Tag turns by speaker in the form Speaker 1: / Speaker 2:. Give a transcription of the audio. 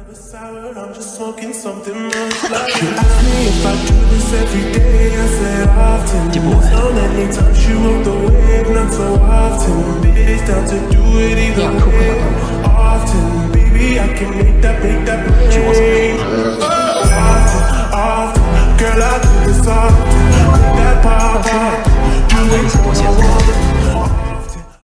Speaker 1: I'm just smoking something much like. She asked me if I do this every day. I said often. So many times she rode the wave, not so often. Bitch, down to do it either way. Often, baby, I can make